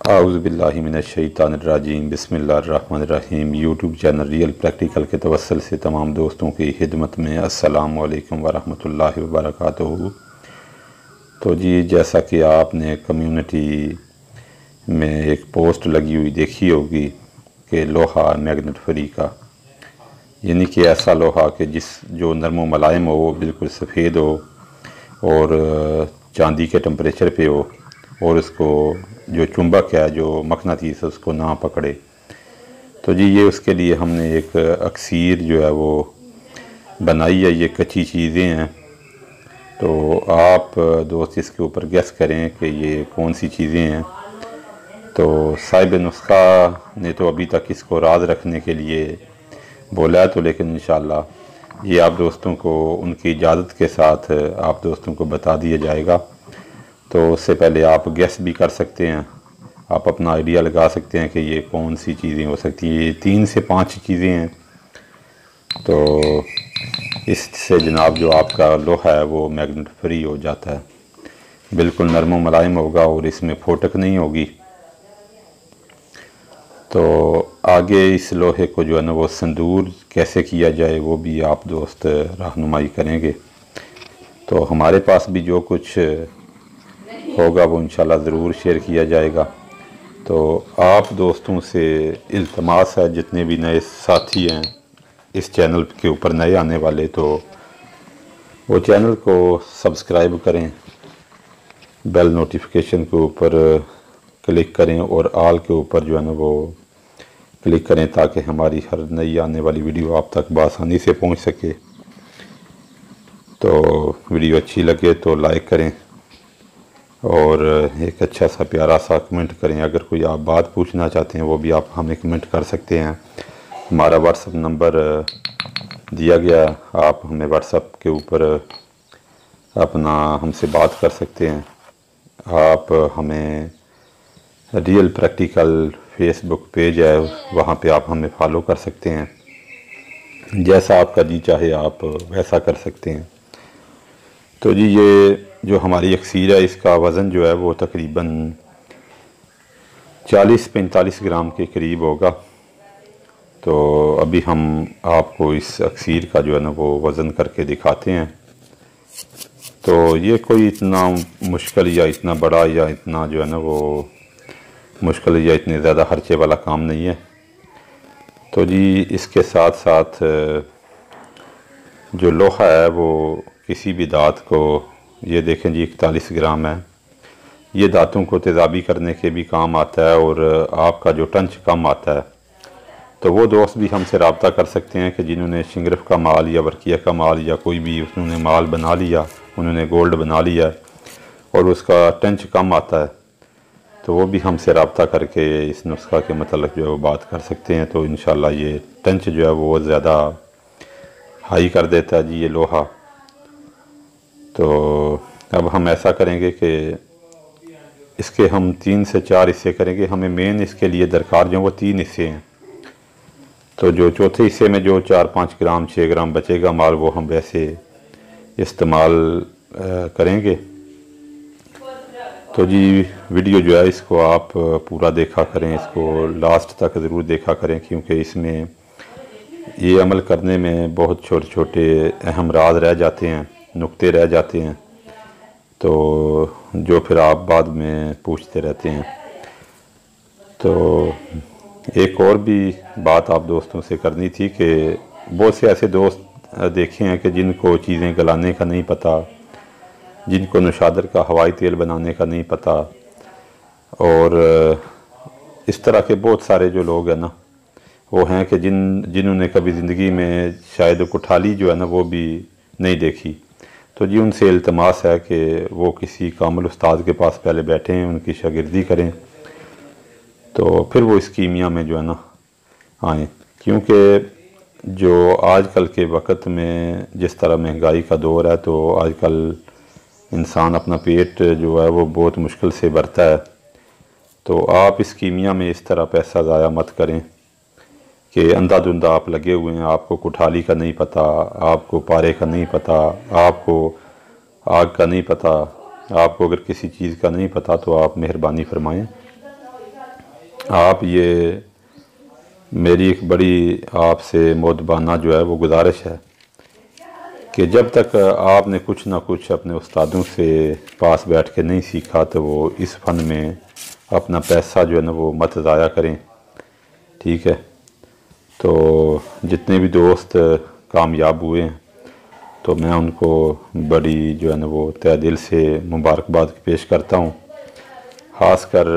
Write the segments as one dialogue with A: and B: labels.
A: आऊज़ुबिल्लाहि मिनश्शैतानिर्रजीम बिस्मिल्लाहिर्रहमानिर्रहीम। YouTube channel real practical के तवस्सुल से तमाम दोस्तों की खिदमत में अस्सलामु अलैकुम वरहमतुल्लाहि वबरकातुहू। तो जी, जैसा कि आपने कम्युनिटी में एक पोस्ट लगी हुई देखी होगी कि लोहा मैग्नेट फ्री का, यानी कि ऐसा लोहा कि जो नरम व मुलायम हो, वो बिल्कुल सफ़ेद हो और चांदी के टेम्परेचर पे हो और उसको जो चुंबक है, जो मकनातीस है, उसको ना पकड़े। तो जी, ये उसके लिए हमने एक अक्सीर जो है वो बनाई है। ये कच्ची चीज़ें हैं, तो आप दोस्त इसके ऊपर गेस करें कि ये कौन सी चीज़ें हैं। तो साहिब नुस्खा ने तो अभी तक इसको राज रखने के लिए बोला है, तो लेकिन इंशाअल्लाह ये आप दोस्तों को उनकी इजाज़त के साथ आप दोस्तों को बता दिया जाएगा। तो उससे पहले आप गेस भी कर सकते हैं, आप अपना आइडिया लगा सकते हैं कि ये कौन सी चीज़ें हो सकती हैं। ये 3 से 5 चीज़ें हैं। तो इससे जनाब जो आपका लोहा है वो मैग्नेट फ्री हो जाता है, बिल्कुल नरम व मुलायम होगा और इसमें फोटक नहीं होगी। तो आगे इस लोहे को जो है ना वो संदूर कैसे किया जाए वो भी आप दोस्त रहनुमाई करेंगे। तो हमारे पास भी जो कुछ होगा वो इंशाल्लाह ज़रूर शेयर किया जाएगा। तो आप दोस्तों से इल्तमास है, जितने भी नए साथी हैं इस चैनल के ऊपर नए आने वाले, तो वो चैनल को सब्सक्राइब करें, बेल नोटिफिकेशन के ऊपर क्लिक करें और आल के ऊपर जो है ना वो क्लिक करें, ताकि हमारी हर नई आने वाली वीडियो आप तक बआसानी से पहुंच सके। तो वीडियो अच्छी लगे तो लाइक करें और एक अच्छा सा प्यारा सा कमेंट करें। अगर कोई आप बात पूछना चाहते हैं वो भी आप हमें कमेंट कर सकते हैं। हमारा व्हाट्सअप नंबर दिया गया, आप हमें व्हाट्सअप के ऊपर अपना हमसे बात कर सकते हैं। आप हमें रियल प्रैक्टिकल फेसबुक पेज है, वहाँ पे आप हमें फॉलो कर सकते हैं। जैसा आपका जी चाहे आप वैसा कर सकते हैं। तो जी, ये जो हमारी अक्सीर है इसका वज़न जो है वो तकरीबन 40-45 ग्राम के करीब होगा। तो अभी हम आपको इस अक्सीर का जो है ना वो वज़न करके दिखाते हैं। तो ये कोई इतना मुश्किल या इतना बड़ा या इतना जो है ना वो मुश्किल या इतने ज़्यादा खर्चे वाला काम नहीं है। तो जी, इसके साथ साथ जो लोहा है वो किसी भी दांत को, ये देखें जी 41 ग्राम है, ये दांतों को तेज़ाबी करने के भी काम आता है और आपका जो टंच कम आता है। तो वो दोस्त भी हमसे रब्ता कर सकते हैं कि जिन्होंने शिंगरफ का माल या वर्किया का माल या कोई भी उन्होंने माल बना लिया, उन्होंने गोल्ड बना लिया और उसका टंच कम आता है, तो वो भी हमसे रब्ता करके इस नुस्खा के मतलब जो है वो बात कर सकते हैं। तो इंशाल्लाह ये टंच जो है वो ज़्यादा हाई कर देता है जी ये लोहा। तो अब हम ऐसा करेंगे कि इसके हम 3 से 4 हिस्से करेंगे। हमें मेन इसके लिए दरकार जो वो 3 हिस्से हैं। तो जो चौथे हिस्से में जो 4-5 ग्राम 6 ग्राम बचेगा माल, वो हम वैसे इस्तेमाल करेंगे। तो जी, वीडियो जो है इसको आप पूरा देखा करें, इसको लास्ट तक ज़रूर देखा करें, क्योंकि इसमें ये अमल करने में बहुत छोटे छोटे अहम राज रह जाते हैं, नुक्ते रह जाते हैं, तो जो फिर आप बाद में पूछते रहते हैं। तो एक और भी बात आप दोस्तों से करनी थी कि बहुत से ऐसे दोस्त देखे हैं कि जिनको चीज़ें गलाने का नहीं पता, जिनको नौशादर का हवाई तेल बनाने का नहीं पता, और इस तरह के बहुत सारे जो लोग हैं ना वो हैं कि जिन्होंने कभी ज़िंदगी में शायद कुठाली जो है ना वो भी नहीं देखी। तो जी, उनसे इल्तमास है कि वो किसी कामिल उस्ताद के पास पहले बैठें, उनकी शागिर्दी करें, तो फिर वो इस कीमिया में जो है ना आएँ। क्योंकि जो आजकल के वक्त में जिस तरह महंगाई का दौर है, तो आजकल इंसान अपना पेट जो है वो बहुत मुश्किल से भरता है। तो आप इस कीमिया में इस तरह पैसा ज़ाया मत करें कि अंधाधुंधा आप लगे हुए हैं। आपको कुठाली का नहीं पता, आपको पारे का नहीं पता, आपको आग का नहीं पता, आपको अगर किसी चीज़ का नहीं पता, तो आप मेहरबानी फरमाएं आप ये मेरी एक बड़ी आपसे मोदबाना जो है वो गुजारिश है कि जब तक आपने कुछ ना कुछ अपने उस्तादों से पास बैठ के नहीं सीखा तो वो इस फ़न में अपना पैसा जो है ना वो मत ज़ाया करें। ठीक है, तो जितने भी दोस्त कामयाब हुए हैं तो मैं उनको बड़ी जो है ना वो तहे दिल से मुबारकबाद पेश करता हूँ। ख़ासकर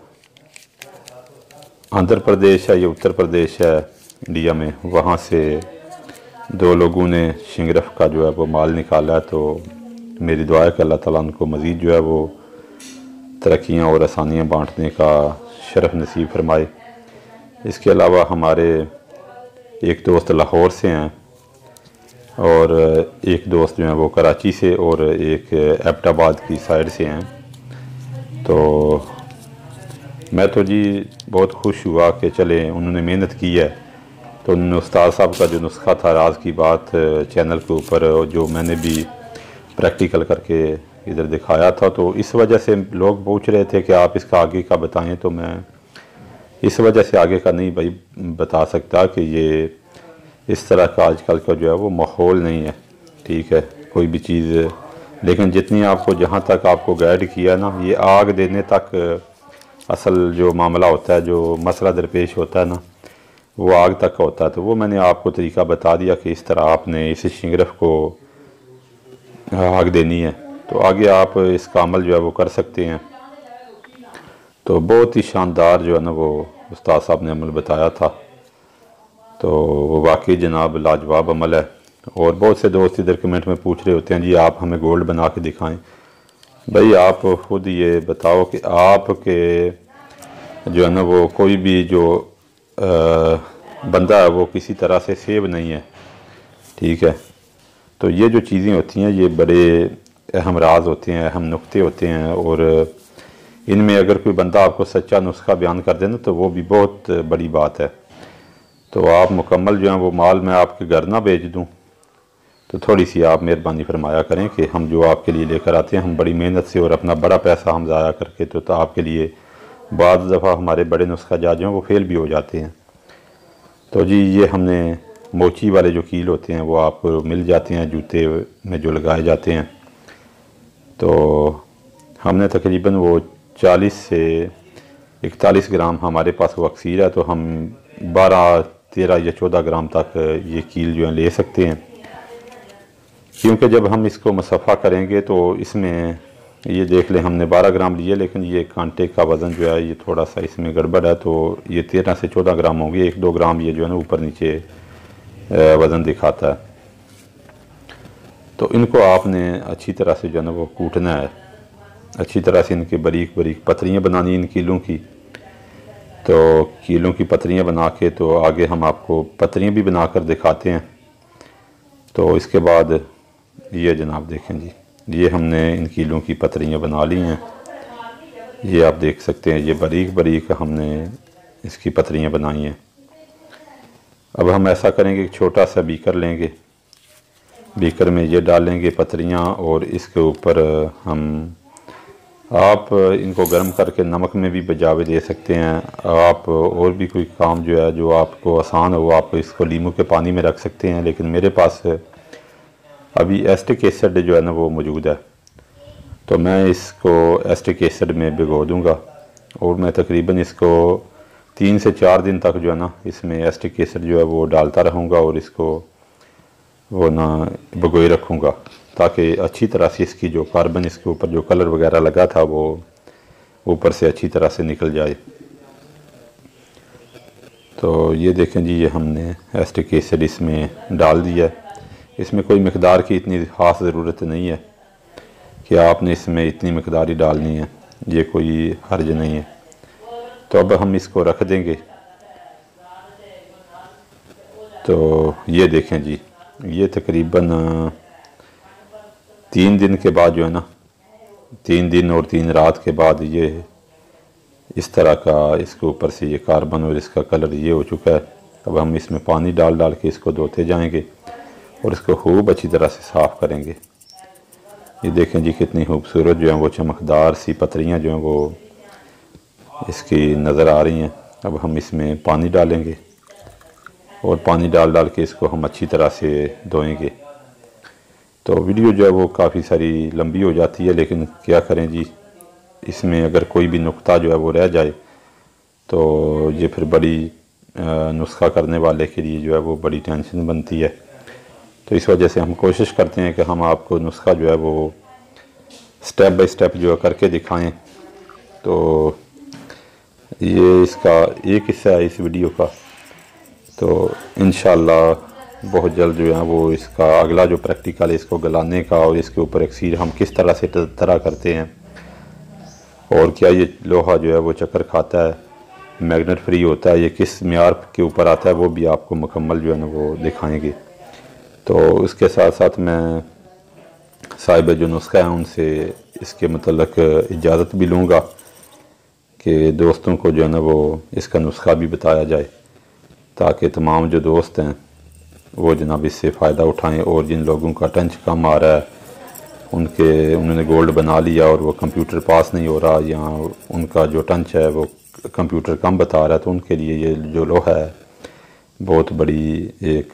A: आंध्र प्रदेश है या उत्तर प्रदेश है इंडिया में, वहाँ से 2 लोगों ने शिंगरफ का जो है वो माल निकाला है। तो मेरी दुआ है कि अल्लाह ताला उनको मज़ीद जो है वो तरक्कियाँ और आसानियाँ बांटने का शरफ़ नसीब फरमाए। इसके अलावा हमारे एक दोस्त लाहौर से हैं और एक दोस्त जो है वो कराची से और एक एबटाबाद की साइड से हैं। तो मैं तो जी बहुत खुश हुआ कि चले उन्होंने मेहनत की है। तो उन्होंने उस्ताद साहब का जो नुस्खा था राज की बात चैनल के ऊपर जो मैंने भी प्रैक्टिकल करके इधर दिखाया था, तो इस वजह से लोग पूछ रहे थे कि आप इसका आगे का बताएं। तो मैं इस वजह से आगे का नहीं भाई बता सकता कि ये इस तरह का आजकल का जो है वो माहौल नहीं है। ठीक है, कोई भी चीज़, लेकिन जितनी आपको जहाँ तक आपको गाइड किया ना, ये आग देने तक असल जो मामला होता है, जो मसला दरपेश होता है ना, वो आग तक का होता है। तो वो मैंने आपको तरीका बता दिया कि इस तरह आपने इस शिंगरफ को आग देनी है, तो आगे आप इसका अमल जो है वो कर सकते हैं। तो बहुत ही शानदार जो है ना वो उस्ताद साहब ने अमल बताया था, तो वो वाकई जनाब लाजवाब अमल है। और बहुत से दोस्त इधर कमेंट में पूछ रहे होते हैं जी आप हमें गोल्ड बना के दिखाएं। भाई आप खुद ये बताओ कि आपके जो है ना वो कोई भी जो बंदा है वो किसी तरह से सेव नहीं है। ठीक है, तो ये जो चीज़ें होती हैं ये बड़े अहम राज होते हैं, अहम नुक्ते होते हैं, और इनमें अगर कोई बंदा आपको सच्चा नुस्खा बयान कर देना तो वो भी बहुत बड़ी बात है। तो आप मुकम्मल जो है वो माल मैं आपके घर ना भेज दूं तो थोड़ी सी आप मेहरबानी फरमाया करें कि हम जो आपके लिए लेकर आते हैं हम बड़ी मेहनत से और अपना बड़ा पैसा हम ज़ाया करके तो आपके लिए बाद दफ़ा हमारे बड़े नुस्खा जा जो वो फेल भी हो जाते हैं। तो जी ये हमने मोची वाले जो कील होते हैं वो आपको मिल जाते हैं जूते में जो लगाए जाते हैं। तो हमने तकरीबन वो 40 से 41 ग्राम हमारे पास वो अक्सीर है, तो हम 12, 13 या 14 ग्राम तक ये कील जो है ले सकते हैं। क्योंकि जब हम इसको मुसफ़ा करेंगे तो इसमें ये देख लें हमने 12 ग्राम लिए, लेकिन ये कांटे का वज़न जो है ये थोड़ा सा इसमें गड़बड़ है, तो ये 13 से 14 ग्राम होंगे। 1-2 ग्राम ये जो है ना ऊपर नीचे वज़न दिखाता है। तो इनको आपने अच्छी तरह से जो है ना वो कूटना है, अच्छी तरह से इनके बारीक बारीक पतरियाँ बनानी इन कीलों की। तो कीलों की पतरियाँ बना के तो आगे हम आपको पतरियाँ भी बना कर दिखाते हैं। तो इसके बाद ये जनाब देखें जी, ये हमने इन कीलों की पतरियाँ बना ली हैं। ये आप देख सकते हैं, ये बारीक बारीक हमने इसकी पतरियाँ बनाई हैं। अब हम ऐसा करेंगे कि छोटा सा बीकर लेंगे, बीकर में ये डालेंगे पतरियाँ, और इसके ऊपर हम आप इनको गर्म करके नमक में भी बजावे दे सकते हैं। आप और भी कोई काम जो है जो आपको आसान हो आप इसको नींबू के पानी में रख सकते हैं, लेकिन मेरे पास अभी एस्टिक एसिड जो है ना वो मौजूद है, तो मैं इसको एस्टिक एसिड में भिगो दूंगा और मैं तकरीबन इसको 3 से 4 दिन तक जो है ना इसमें एस्टिक एसिड जो है वो डालता रहूँगा और इसको वो ना भिगोए रखूँगा, ताकि अच्छी तरह से इसकी जो कार्बन इसके ऊपर जो कलर वगैरह लगा था वो ऊपर से अच्छी तरह से निकल जाए। तो ये देखें जी, ये हमने एस्टिक एसिड इसमें डाल दिया है। इसमें कोई मकदार की इतनी ख़ास ज़रूरत नहीं है कि आपने इसमें इतनी मकदार ही डालनी है, ये कोई हर्ज नहीं है। तो अब हम इसको रख देंगे। तो ये देखें जी, ये तकरीबन 3 दिन के बाद जो है ना, 3 दिन और 3 रात के बाद ये इस तरह का इसके ऊपर से ये कार्बन और इसका कलर ये हो चुका है। अब हम इसमें पानी डाल डाल के इसको धोते जाएंगे और इसको खूब अच्छी तरह से साफ़ करेंगे। ये देखें जी, कितनी खूबसूरत जो है वो चमकदार सी पतरियाँ जो हैं वो इसकी नज़र आ रही हैं। अब हम इसमें पानी डालेंगे और पानी डाल के इसको हम अच्छी तरह से धोएंगे। तो वीडियो जो है वो काफ़ी सारी लंबी हो जाती है, लेकिन क्या करें जी, इसमें अगर कोई भी नुक्ता जो है वो रह जाए तो ये फिर बड़ी नुस्खा करने वाले के लिए जो है वो बड़ी टेंशन बनती है। तो इस वजह से हम कोशिश करते हैं कि हम आपको नुस्खा जो है वो स्टेप बाय स्टेप जो है करके दिखाएं। तो ये इसका एक हिस्सा है इस वीडियो का। तो इंशाल्लाह बहुत जल्द जो है वो इसका अगला जो प्रैक्टिकल है इसको गलाने का और इसके ऊपर एक्सीर हम किस तरह से तरह करते हैं और क्या ये लोहा जो है वो चक्कर खाता है, मैग्नेट फ्री होता है, ये किस मियार के ऊपर आता है, वो भी आपको मुकम्मल जो है ना वो दिखाएंगे। तो उसके साथ साथ मैं साहिब जो नुस्खा है उनसे इसके मतलब इजाज़त भी लूँगा कि दोस्तों को जो है ना वो इसका नुस्खा भी बताया जाए, ताकि तमाम जो दोस्त हैं वो जनाब इससे फ़ायदा उठाएं। और जिन लोगों का टंच कम आ रहा है, उन्होंने गोल्ड बना लिया और वो कंप्यूटर पास नहीं हो रहा, या उनका जो टंच है वो कंप्यूटर कम बता रहा है, तो उनके लिए ये जो लोहा है बहुत बड़ी एक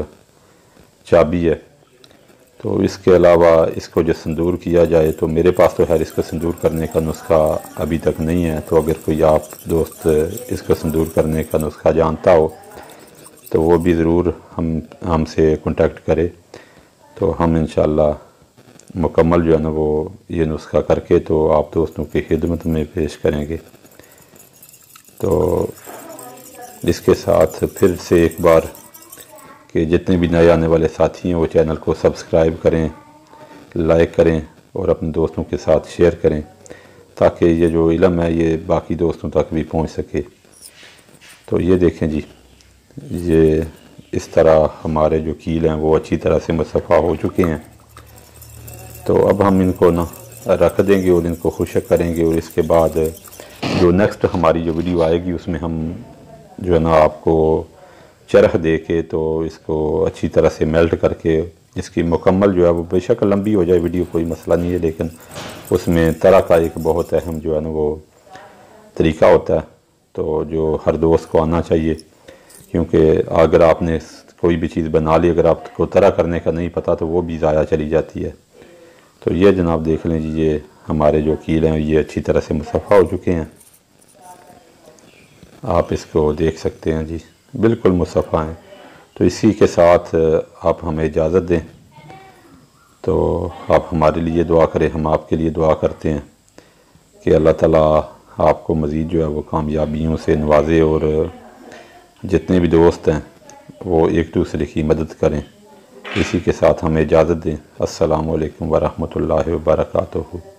A: चाबी है। तो इसके अलावा इसको जो संदूर किया जाए, तो मेरे पास तो खैर इसको संदूर करने का नुस्खा अभी तक नहीं है। तो अगर कोई आप दोस्त इसको संदूर करने का नुस्खा जानता हो तो वो भी ज़रूर हमसे कांटेक्ट करे। तो हम इंशाल्लाह मुकम्मल जो है ना वो ये नुस्खा करके तो आप दोस्तों की खिदमत में पेश करेंगे। तो इसके साथ फिर से एक बार कि जितने भी नए आने वाले साथी हैं वो चैनल को सब्सक्राइब करें, लाइक करें और अपने दोस्तों के साथ शेयर करें, ताकि ये जो इल्म है ये बाकी दोस्तों तक भी पहुंच सके। तो ये देखें जी, ये इस तरह हमारे जो कील हैं वो अच्छी तरह से मुसफ़ा हो चुके हैं। तो अब हम इनको ना रख देंगे और इनको खुश्क करेंगे, और इसके बाद जो नेक्स्ट हमारी जो वीडियो आएगी उसमें हम जो है ना आपको चरख दे के तो इसको अच्छी तरह से मेल्ट करके इसकी मुकम्मल जो है वो बेशक लंबी हो जाए वीडियो, कोई मसला नहीं है, लेकिन उसमें तरह का एक बहुत अहम जो है ना वो तरीका होता है, तो जो हर दोस्त को आना चाहिए। क्योंकि अगर आपने कोई भी चीज़ बना ली, अगर आपको तरह करने का नहीं पता तो वो भी ज़ाया चली जाती है। तो ये जनाब देख लें जी, ये हमारे जो कील हैं ये अच्छी तरह से मुसफ़ा हो चुके हैं। आप इसको देख सकते हैं जी, बिल्कुल मुसफ़ा हैं। तो इसी के साथ आप हमें इजाज़त दें, तो आप हमारे लिए दुआ करें, हम आपके लिए दुआ करते हैं कि अल्लाह ताला आपको मज़ीद जो है वो कामयाबियों से नवाजे और जितने भी दोस्त हैं वो एक दूसरे की मदद करें। इसी के साथ हमें इजाज़त दें। अस्सलामु अलैकुम व रहमतुल्लाहि व बरकातुहू।